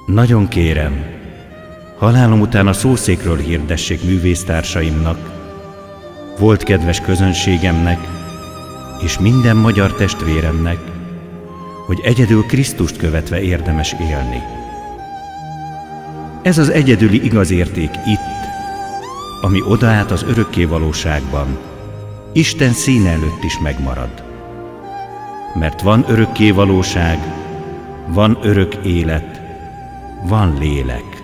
Nagyon kérem, halálom után a szószékről hirdessék művésztársaimnak, volt kedves közönségemnek és minden magyar testvéremnek, hogy egyedül Krisztust követve érdemes élni. Ez az egyedüli igaz érték itt, ami odaállt az örökké valóságban, Isten színe előtt is megmarad. Mert van örökké valóság, van örök élet, van lélek.